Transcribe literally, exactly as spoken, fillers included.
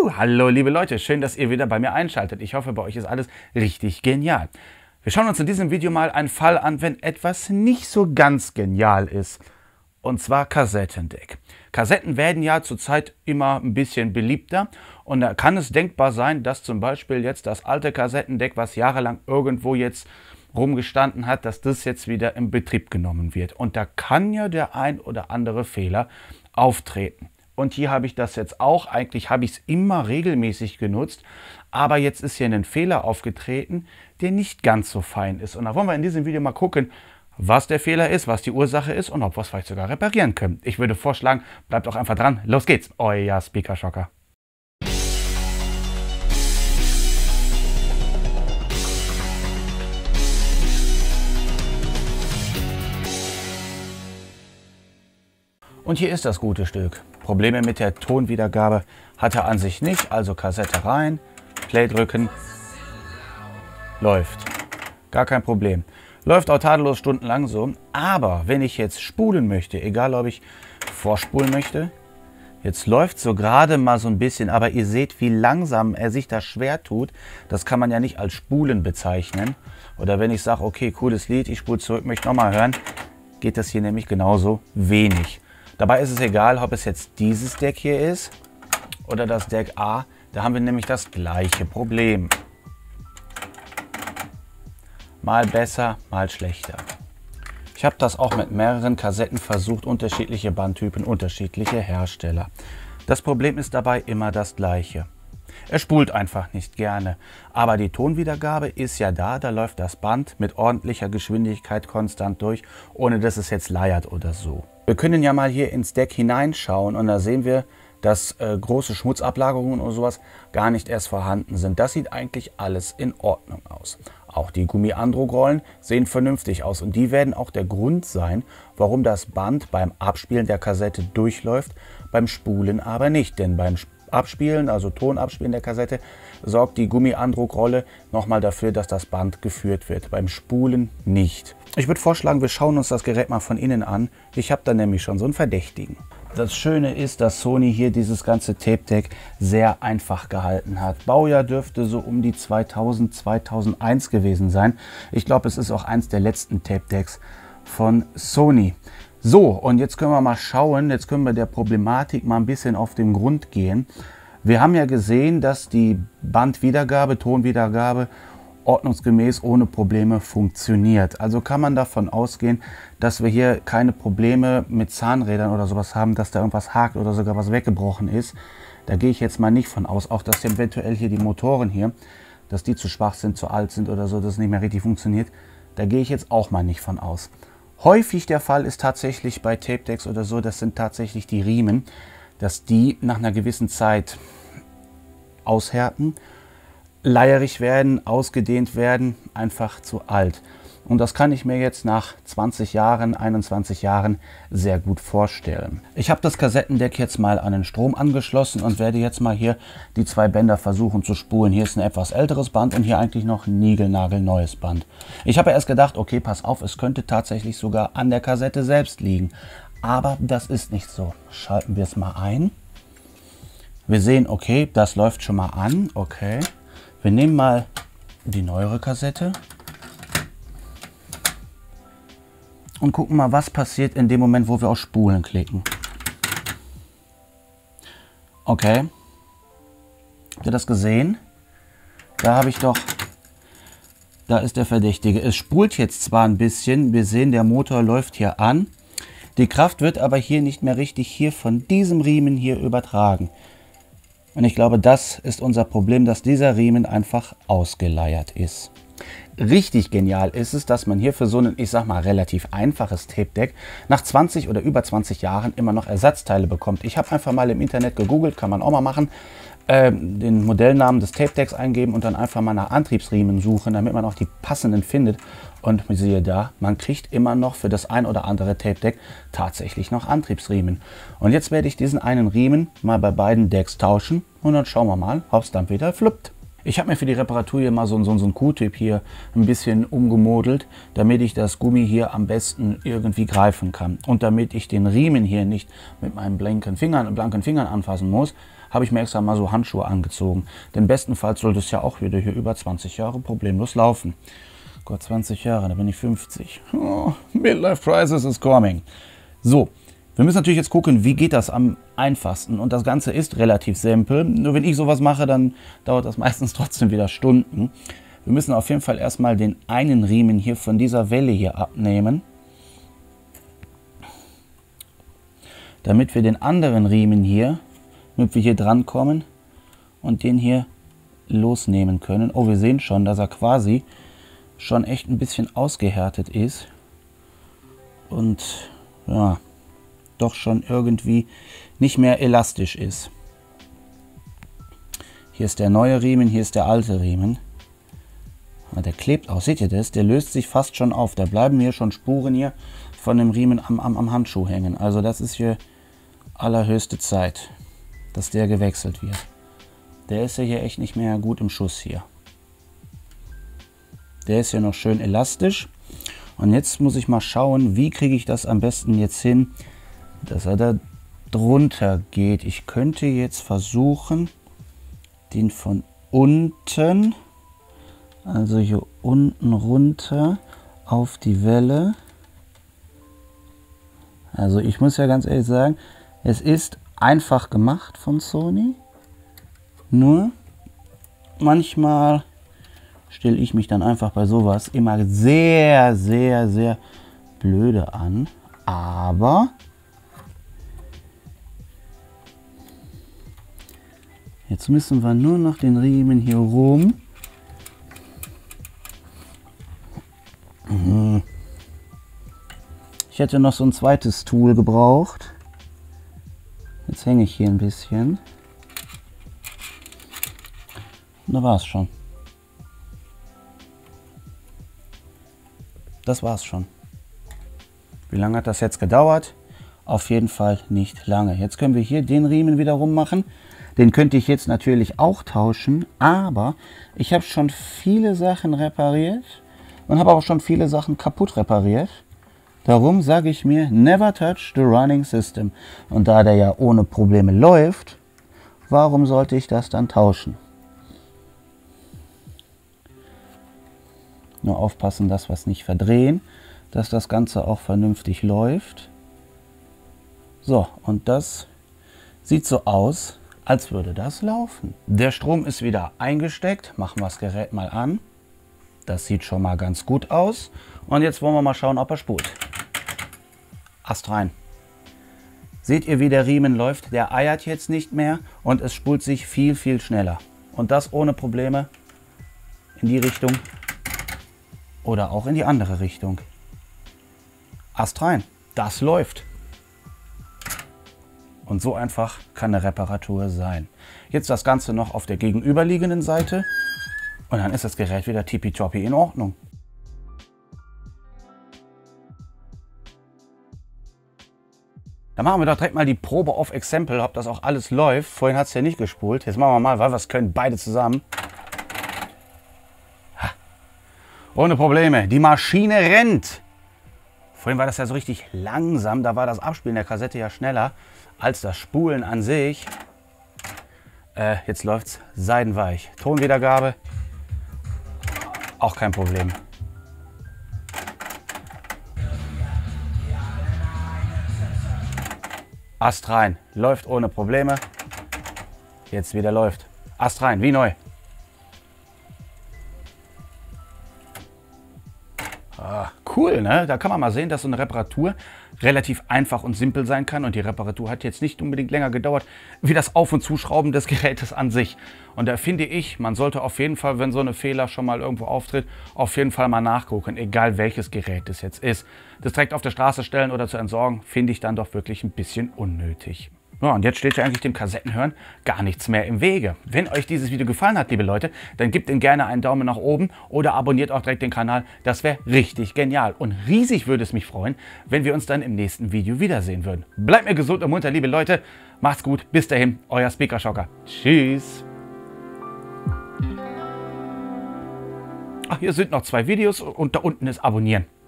Juhu, hallo liebe Leute, schön, dass ihr wieder bei mir einschaltet. Ich hoffe, bei euch ist alles richtig genial. Wir schauen uns in diesem Video mal einen Fall an, wenn etwas nicht so ganz genial ist. Und zwar Kassettendeck. Kassetten werden ja zurzeit immer ein bisschen beliebter und da kann es denkbar sein, dass zum Beispiel jetzt das alte Kassettendeck, was jahrelang irgendwo jetzt rumgestanden hat, dass das jetzt wieder in Betrieb genommen wird. Und da kann ja der ein oder andere Fehler auftreten. Und hier habe ich das jetzt auch, eigentlich habe ich es immer regelmäßig genutzt, aber jetzt ist hier ein Fehler aufgetreten, der nicht ganz so fein ist. Und da wollen wir in diesem Video mal gucken, was der Fehler ist, was die Ursache ist und ob wir es vielleicht sogar reparieren können. Ich würde vorschlagen, bleibt auch einfach dran. Los geht's, euer Speaker Shocker. Und hier ist das gute Stück. Probleme mit der Tonwiedergabe hat er an sich nicht, also Kassette rein, Play drücken, läuft. Gar kein Problem. Läuft auch tadellos stundenlang so, aber wenn ich jetzt spulen möchte, egal ob ich vorspulen möchte, jetzt läuft so gerade mal so ein bisschen, aber ihr seht, wie langsam er sich da schwer tut. Das kann man ja nicht als Spulen bezeichnen. Oder wenn ich sage, okay, cooles Lied, ich spule zurück, möchte nochmal hören, geht das hier nämlich genauso wenig. Dabei ist es egal, ob es jetzt dieses Deck hier ist oder das Deck A. Da haben wir nämlich das gleiche Problem. Mal besser, mal schlechter. Ich habe das auch mit mehreren Kassetten versucht, unterschiedliche Bandtypen, unterschiedliche Hersteller. Das Problem ist dabei immer das gleiche. Er spult einfach nicht gerne, aber die Tonwiedergabe ist ja da, da läuft das Band mit ordentlicher Geschwindigkeit konstant durch, ohne dass es jetzt leiert oder so. Wir können ja mal hier ins Deck hineinschauen und da sehen wir, dass äh, große Schmutzablagerungen oder sowas gar nicht erst vorhanden sind. Das sieht eigentlich alles in Ordnung aus. Auch die Gummi-Androgrollen sehen vernünftig aus und die werden auch der Grund sein, warum das Band beim Abspielen der Kassette durchläuft, beim Spulen aber nicht. Denn beim Abspielen, also Tonabspielen der Kassette, sorgt die Gummi-Androgrolle nochmal dafür, dass das Band geführt wird. Beim Spulen nicht. Ich würde vorschlagen, wir schauen uns das Gerät mal von innen an. Ich habe da nämlich schon so einen Verdächtigen. Das Schöne ist, dass Sony hier dieses ganze Tape-Deck sehr einfach gehalten hat. Baujahr dürfte so um die zweitausend, zweitausendeins gewesen sein. Ich glaube, es ist auch eins der letzten Tape-Decks von Sony. So, und jetzt können wir mal schauen, jetzt können wir der Problematik mal ein bisschen auf den Grund gehen. Wir haben ja gesehen, dass die Bandwiedergabe, Tonwiedergabe ordnungsgemäß ohne Probleme funktioniert. Also kann man davon ausgehen, dass wir hier keine Probleme mit Zahnrädern oder sowas haben, dass da irgendwas hakt oder sogar was weggebrochen ist. Da gehe ich jetzt mal nicht von aus, auch dass eventuell hier die Motoren hier, dass die zu schwach sind, zu alt sind oder so, dass es nicht mehr richtig funktioniert. Da gehe ich jetzt auch mal nicht von aus. Häufig der Fall ist tatsächlich bei Tape Decks oder so, das sind tatsächlich die Riemen, dass die nach einer gewissen Zeit aushärten, leierig werden, ausgedehnt werden, einfach zu alt. Und das kann ich mir jetzt nach zwanzig Jahren, einundzwanzig Jahren sehr gut vorstellen. Ich habe das Kassettendeck jetzt mal an den Strom angeschlossen und werde jetzt mal hier die zwei Bänder versuchen zu spulen. Hier ist ein etwas älteres Band und hier eigentlich noch ein niegelnagelneues Band. Ich habe erst gedacht, okay, pass auf, es könnte tatsächlich sogar an der Kassette selbst liegen. Aber das ist nicht so. Schalten wir es mal ein. Wir sehen, okay, das läuft schon mal an. Okay. Wir nehmen mal die neuere Kassette und gucken mal, was passiert in dem Moment, wo wir auf Spulen klicken. Okay. Habt ihr das gesehen? Da habe ich doch, da ist der Verdächtige. Es spult jetzt zwar ein bisschen, wir sehen, der Motor läuft hier an. Die Kraft wird aber hier nicht mehr richtig hier von diesem Riemen hier übertragen. Und ich glaube, das ist unser Problem, dass dieser Riemen einfach ausgeleiert ist. Richtig genial ist es, dass man hier für so ein, ich sag mal, relativ einfaches Tape-Deck nach zwanzig oder über zwanzig Jahren immer noch Ersatzteile bekommt. Ich habe einfach mal im Internet gegoogelt, kann man auch mal machen, äh, den Modellnamen des Tape-Decks eingeben und dann einfach mal nach Antriebsriemen suchen, damit man auch die passenden findet. Und siehe da, man kriegt immer noch für das ein oder andere Tape-Deck tatsächlich noch Antriebsriemen. Und jetzt werde ich diesen einen Riemen mal bei beiden Decks tauschen und dann schauen wir mal, ob es dann wieder fluppt. Ich habe mir für die Reparatur hier mal so, so, so einen Q-Tip hier ein bisschen umgemodelt, damit ich das Gummi hier am besten irgendwie greifen kann. Und damit ich den Riemen hier nicht mit meinen blanken Fingern, blanken Fingern anfassen muss, habe ich mir extra mal so Handschuhe angezogen. Denn bestenfalls sollte es ja auch wieder hier über zwanzig Jahre problemlos laufen. Gott, zwanzig Jahre, da bin ich fünfzig. Oh, Midlife Crisis is coming. So, wir müssen natürlich jetzt gucken, wie geht das am einfachsten. Und das Ganze ist relativ simpel. Nur wenn ich sowas mache, dann dauert das meistens trotzdem wieder Stunden. Wir müssen auf jeden Fall erstmal den einen Riemen hier von dieser Welle hier abnehmen, damit wir den anderen Riemen hier, damit wir hier dran kommen und den hier losnehmen können. Oh, wir sehen schon, dass er quasi schon echt ein bisschen ausgehärtet ist und ja, doch schon irgendwie nicht mehr elastisch ist. Hier ist der neue Riemen, hier ist der alte Riemen. Der klebt auch, seht ihr das? Der löst sich fast schon auf. Da bleiben hier schon Spuren hier von dem Riemen am, am, am Handschuh hängen. Also das ist hier allerhöchste Zeit, dass der gewechselt wird. Der ist ja hier echt nicht mehr gut im Schuss hier. Der ist ja noch schön elastisch. Und jetzt muss ich mal schauen, wie kriege ich das am besten jetzt hin, dass er da drunter geht. Ich könnte jetzt versuchen, den von unten, also hier unten runter auf die Welle. Also ich muss ja ganz ehrlich sagen, es ist einfach gemacht von Sony. Nur manchmal stelle ich mich dann einfach bei sowas immer sehr, sehr, sehr blöde an. Aber jetzt müssen wir nur noch den Riemen hier rum. Ich hätte noch so ein zweites Tool gebraucht. Jetzt hänge ich hier ein bisschen. Und da war es schon. Das war's schon. Wie lange hat das jetzt gedauert? Auf jeden Fall nicht lange. Jetzt können wir hier den Riemen wieder rummachen. Den könnte ich jetzt natürlich auch tauschen, aber ich habe schon viele Sachen repariert und habe auch schon viele Sachen kaputt repariert. Darum sage ich mir, never touch the running system. Und da der ja ohne Probleme läuft, warum sollte ich das dann tauschen? Nur aufpassen, dass wir es nicht verdrehen, dass das Ganze auch vernünftig läuft. So, und das sieht so aus, als würde das laufen. Der Strom ist wieder eingesteckt. Machen wir das Gerät mal an. Das sieht schon mal ganz gut aus. Und jetzt wollen wir mal schauen, ob er spult. Ast rein. Seht ihr, wie der Riemen läuft? Der eiert jetzt nicht mehr und es spult sich viel, viel schneller. Und das ohne Probleme in die Richtung oder auch in die andere Richtung. Ast rein. Das läuft. Und so einfach kann eine Reparatur sein. Jetzt das Ganze noch auf der gegenüberliegenden Seite und dann ist das Gerät wieder tippitoppi in Ordnung. Dann machen wir doch direkt mal die Probe auf Exempel, ob das auch alles läuft. Vorhin hat es ja nicht gespult. Jetzt machen wir mal, weil wir es können, beide zusammen. Ha. Ohne Probleme. Die Maschine rennt. Vorhin war das ja so richtig langsam. Da war das Abspielen der Kassette ja schneller als das Spulen an sich. Äh, jetzt läuft es seidenweich. Tonwiedergabe, auch kein Problem. Ast rein, läuft ohne Probleme. Jetzt wieder läuft. Ast rein, wie neu. Ah, cool, ne? Da kann man mal sehen, dass so eine Reparatur relativ einfach und simpel sein kann. Und die Reparatur hat jetzt nicht unbedingt länger gedauert, wie das Auf- und Zuschrauben des Gerätes an sich. Und da finde ich, man sollte auf jeden Fall, wenn so eine Fehler schon mal irgendwo auftritt, auf jeden Fall mal nachgucken, egal welches Gerät es jetzt ist. Das direkt auf der Straße stellen oder zu entsorgen, finde ich dann doch wirklich ein bisschen unnötig. Ja, und jetzt steht ja eigentlich dem Kassettenhören gar nichts mehr im Wege. Wenn euch dieses Video gefallen hat, liebe Leute, dann gebt ihm gerne einen Daumen nach oben oder abonniert auch direkt den Kanal. Das wäre richtig genial. Und riesig würde es mich freuen, wenn wir uns dann im nächsten Video wiedersehen würden. Bleibt mir gesund und munter, liebe Leute. Macht's gut. Bis dahin, euer Speaker Shocker. Tschüss. Ach, hier sind noch zwei Videos und da unten ist Abonnieren.